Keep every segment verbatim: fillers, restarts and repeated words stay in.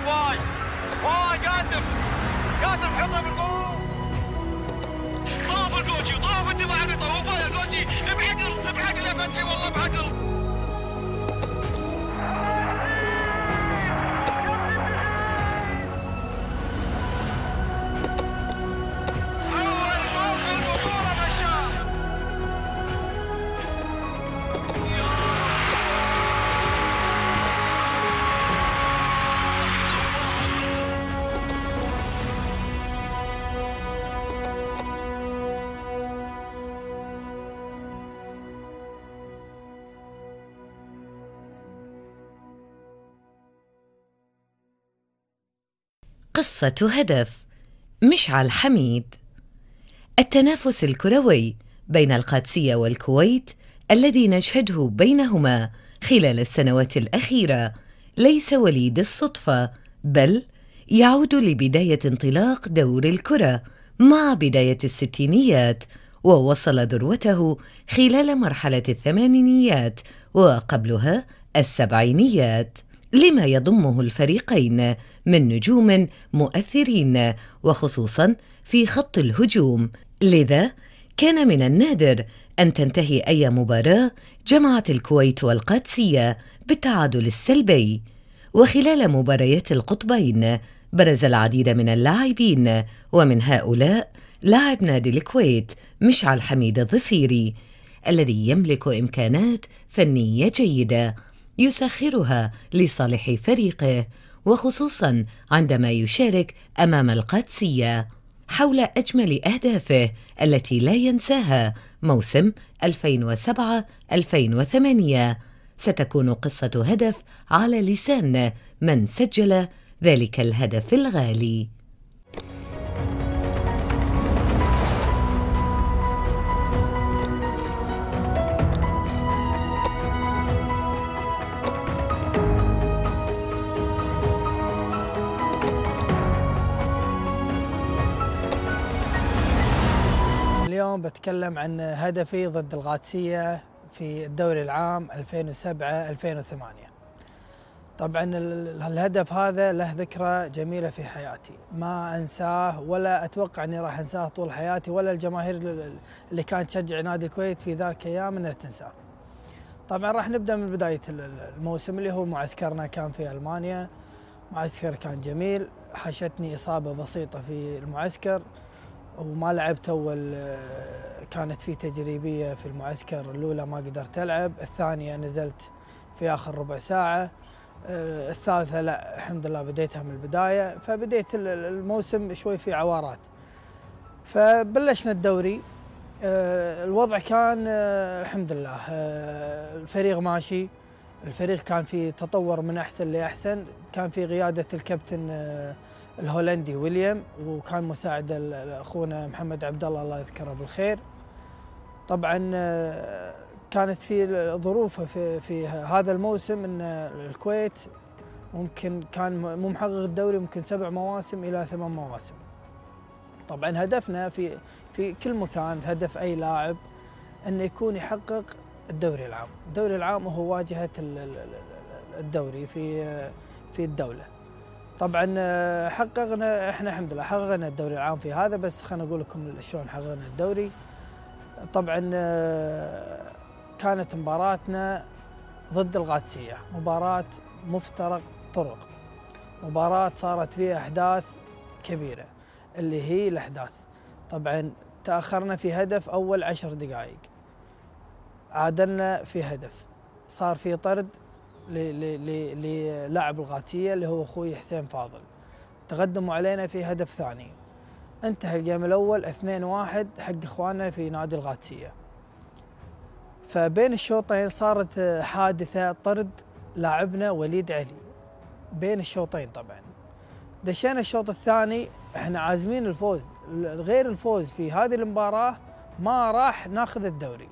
واي واي قاسم قاسم حطها بالجول. طاف الكوتشي طاف الدفاع اللي طوفه الكوتشي بحقل بحقل يا فتحي والله بحقل. قصة هدف. مشعل حميد. التنافس الكروي بين القادسية والكويت الذي نشهده بينهما خلال السنوات الأخيرة ليس وليد الصدفة، بل يعود لبداية انطلاق دور الكرة مع بداية الستينيات، ووصل ذروته خلال مرحلة الثمانينيات وقبلها السبعينيات، لما يضمه الفريقين من نجوم مؤثرين وخصوصا في خط الهجوم. لذا كان من النادر أن تنتهي أي مباراة جمعت الكويت والقادسية بالتعادل السلبي. وخلال مباريات القطبين برز العديد من اللاعبين، ومن هؤلاء لاعب نادي الكويت مشعل حميد الظفيري الذي يملك إمكانات فنية جيدة يسخرها لصالح فريقه، وخصوصا عندما يشارك أمام القادسية. حول أجمل أهدافه التي لا ينساها موسم ألفين وسبعة ألفين وثمانية ستكون قصة هدف على لسان من سجل ذلك الهدف الغالي. اليوم بتكلم عن هدفي ضد القادسية في الدوري العام ألفين وسبعة ألفين وثمانية. طبعا الهدف هذا له ذكرى جميلة في حياتي ما أنساه، ولا أتوقع أني راح أنساه طول حياتي، ولا الجماهير اللي كانت تشجع نادي الكويت في ذلك الأيام أنها تنساه. طبعا راح نبدأ من بداية الموسم اللي هو معسكرنا كان في ألمانيا. معسكر كان جميل، حشتني إصابة بسيطة في المعسكر وما لعبت. أول كانت في تجريبية في المعسكر الأولى ما قدرت ألعب، الثانية نزلت في آخر ربع ساعة، الثالثة لا الحمد لله بديتها من البداية. فبديت الموسم شوي في عوارات. فبلشنا الدوري، الوضع كان الحمد لله الفريق ماشي، الفريق كان في تطور من أحسن لأحسن. كان في قيادة الكابتن الهولندي ويليام، وكان مساعد اخونا محمد عبد الله الله يذكره بالخير. طبعا كانت في ظروف في في هذا الموسم ان الكويت ممكن كان مو محقق الدوري ممكن سبع مواسم الى ثمان مواسم. طبعا هدفنا في في كل مكان، هدف اي لاعب انه يكون يحقق الدوري العام. الدوري العام هو واجهة الدوري في في الدولة. طبعا حققنا احنا الحمد لله حققنا الدوري العام في هذا، بس خلينا اقول لكم شلون حققنا الدوري. طبعا كانت مباراتنا ضد القادسية مباراة مفترق طرق، مباراة صارت فيها احداث كبيرة اللي هي الاحداث. طبعا تأخرنا في هدف اول عشر دقائق، عادلنا في هدف، صار في طرد للاعب القادسية اللي هو اخوي حسين فاضل، تقدموا علينا في هدف ثاني، انتهى الجيم الاول اثنين واحد حق اخواننا في نادي القادسية. فبين الشوطين صارت حادثة طرد لاعبنا وليد علي بين الشوطين. طبعا دشينا الشوط الثاني احنا عازمين الفوز، غير الفوز في هذه المباراة ما راح ناخذ الدوري.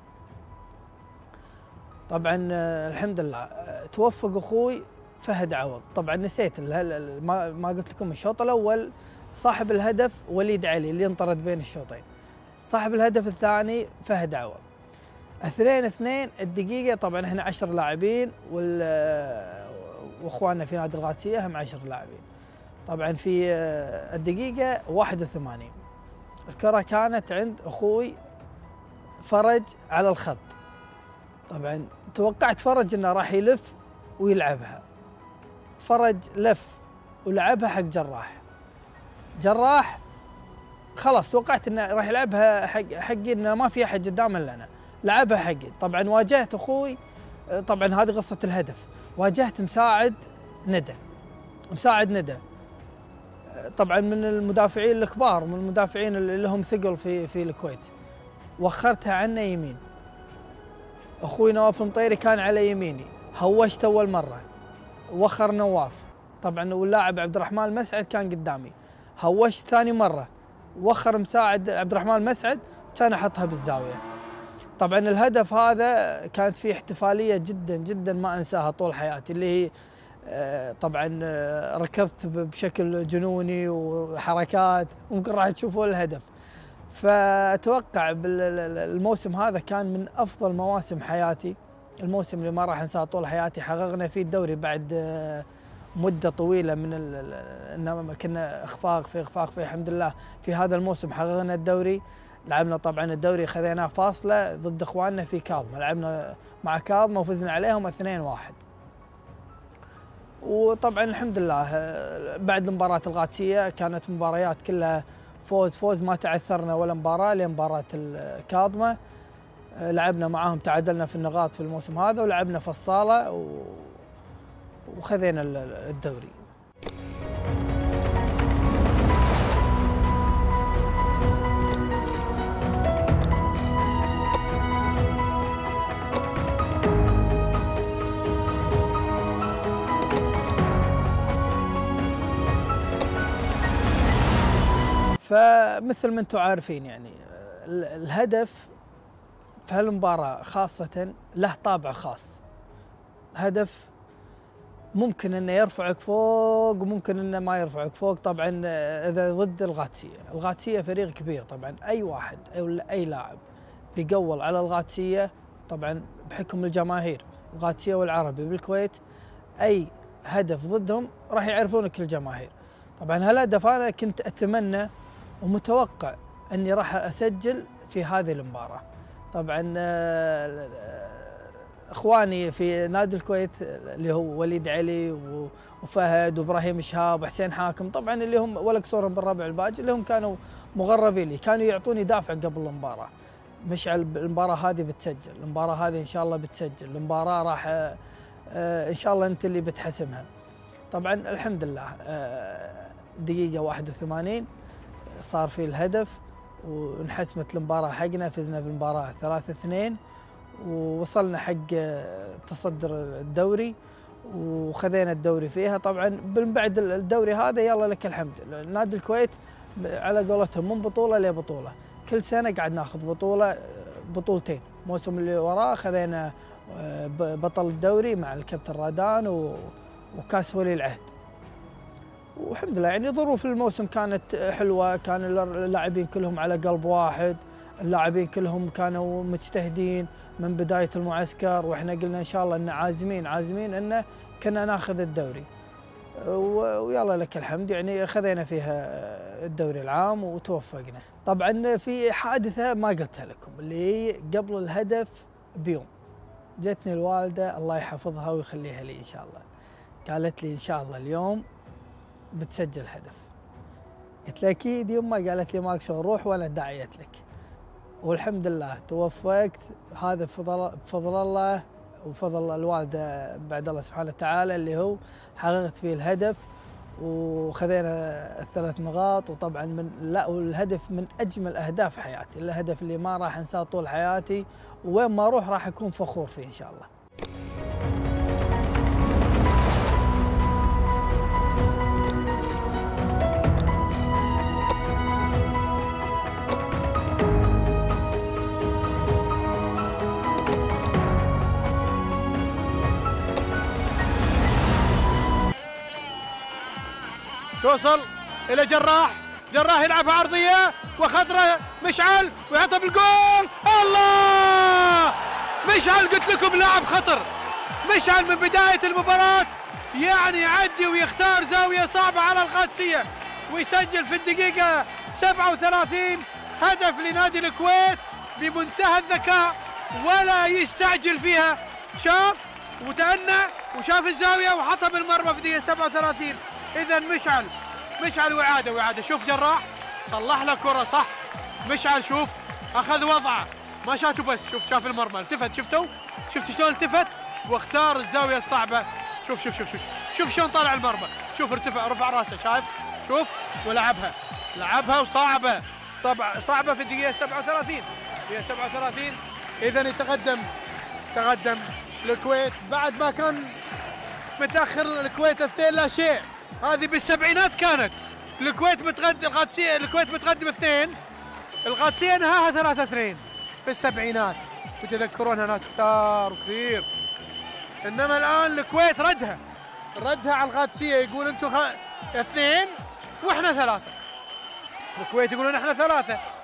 طبعا الحمد لله توفق اخوي فهد عوض. طبعا نسيت ما قلت لكم الشوط الاول صاحب الهدف وليد علي اللي انطرد بين الشوطين، صاحب الهدف الثاني فهد عوض. اثنين اثنين الدقيقة. طبعا احنا عشر لاعبين واخواننا في نادي القادسية هم عشر لاعبين. طبعا في الدقيقة واحد وثمانين الكرة كانت عند أخوي فرج على الخط. طبعا توقعت فرج انه راح يلف ويلعبها، فرج لف ولعبها حق جراح. جراح خلاص توقعت انه راح يلعبها حق حقي، انه ما في احد قدامه الا انا، لعبها حقي. طبعا واجهت اخوي، طبعا هذه قصة الهدف، واجهت مساعد ندى، مساعد ندى طبعا من المدافعين الكبار، من المدافعين اللي لهم ثقل في في الكويت. وخرتها عنه يمين، اخوي نواف المطيري كان على يميني، هوشت اول مره، وخر نواف. طبعا واللاعب عبد الرحمن المسعد كان قدامي، هوشت ثاني مره، وخر مساعد عبد الرحمن المسعد، كان احطها بالزاويه. طبعا الهدف هذا كانت فيه احتفاليه جدا جدا ما انساها طول حياتي، اللي هي طبعا ركضت بشكل جنوني وحركات، ممكن راح تشوفون الهدف. فأتوقع بالموسم هذا كان من أفضل مواسم حياتي، الموسم اللي ما راح أنساه طول حياتي. حققنا فيه الدوري بعد مدة طويلة من إنما كنا إخفاق في إخفاق في الحمد لله في هذا الموسم حققنا الدوري. لعبنا طبعا الدوري خذيناه فاصلة ضد إخواننا في كاظمة، لعبنا مع كاظمة وفزنا عليهم اثنين واحد. وطبعا الحمد لله بعد المباراة الغاتسية كانت مباريات كلها فوز فوز، ما تعثرنا ولا مباراة لمباراة الكاظمة. لعبنا معاهم، تعادلنا في النقاط في الموسم هذا، ولعبنا في الصالة وخذينا الدوري. فمثل ما انتم عارفين يعني الهدف في هالمباراة خاصة له طابع خاص. هدف ممكن انه يرفعك فوق وممكن انه ما يرفعك فوق. طبعا اذا ضد الغاتسية، الغاتسية فريق كبير، طبعا اي واحد او اي لاعب بيقول على الغاتسية طبعا بحكم الجماهير، الغاتسية والعربي بالكويت اي هدف ضدهم راح يعرفونك الجماهير. طبعا هالهدف انا كنت اتمنى ومتوقع اني راح اسجل في هذه المباراة. طبعا اخواني في نادي الكويت اللي هو وليد علي وفهد وابراهيم شهاب وحسين حاكم، طبعا اللي هم ولا قصورهم بالربع الباجي، اللي هم كانوا مغربين لي، كانوا يعطوني دافع قبل المباراة. مشعل المباراة هذه بتسجل، المباراة هذه ان شاء الله بتسجل، المباراة راح ان شاء الله انت اللي بتحسمها. طبعا الحمد لله دقيقة واحد وثمانين صار في الهدف وانحسمت المباراة حقنا، فزنا في المباراة ثلاثة اثنين ووصلنا حق تصدر الدوري وخذينا الدوري فيها. طبعا من بعد الدوري هذا يلا لك الحمد، نادي الكويت على قولتهم من بطولة لبطولة، كل سنة قاعد ناخذ بطولة بطولتين. الموسم اللي وراه خذينا بطل الدوري مع الكابتن رادان وكاس ولي العهد. والحمد لله يعني ظروف الموسم كانت حلوة، كان اللاعبين كلهم على قلب واحد، اللاعبين كلهم كانوا مجتهدين من بداية المعسكر، واحنا قلنا ان شاء الله ان عازمين عازمين ان كنا ناخذ الدوري، ويلا لك الحمد يعني خذينا فيها الدوري العام وتوفقنا. طبعا في حادثة ما قلتها لكم اللي هي قبل الهدف بيوم، جتني الوالدة الله يحفظها ويخليها لي ان شاء الله، قالت لي ان شاء الله اليوم بتسجل هدف. قلت لها اكيد يما، قالت لي ماك شغل، روح وانا داعيت لك. والحمد لله توفقت، هذا بفضل بفضل الله وفضل الوالده بعد الله سبحانه وتعالى، اللي هو حققت فيه الهدف وخذينا الثلاث نقاط. وطبعا من لا والهدف من اجمل اهداف حياتي، الهدف اللي ما راح انساه طول حياتي، وين ما اروح راح اكون فخور فيه ان شاء الله. توصل الى جراح، جراح يلعبها عرضيه وخطره مشعل ويحطها بالجول. الله، مشعل قلت لكم لاعب خطر، مشعل من بدايه المباراه يعني يعدي ويختار زاوية صعبة على القادسية ويسجل في الدقيقة سبعة وثلاثين هدف لنادي الكويت بمنتهى الذكاء ولا يستعجل فيها. شاف وتأنى وشاف الزاوية وحطها بالمرمى في الدقيقة سبعة وثلاثين. إذا مشعل مشعل وإعادة وإعادة. شوف جراح صلح له كرة صح. مشعل شوف أخذ وضعه ما شاته بس شوف شاف المرمى التفت. شفتوا شفت شلون التفت واختار الزاوية الصعبة. شوف شوف شوف شوف شوف شلون طالع المرمى. شوف ارتفع رفع راسه شايف شوف ولعبها لعبها وصعبة صعبة صعبة في الدقيقة سبعة وثلاثين. الدقيقة سبعة وثلاثين إذا يتقدم تقدم الكويت بعد ما كان متأخر الكويت اثنين لا شيء. هذه بالسبعينات كانت الكويت متقدم القادسية الكويت متقدم اثنين القادسية انهاها ثلاثة اثنين في السبعينات وتذكرونها ناس كثار وكثير. انما الان الكويت ردها ردها على القادسية يقول انتم خ... اثنين واحنا ثلاثة. الكويت يقولون احنا ثلاثة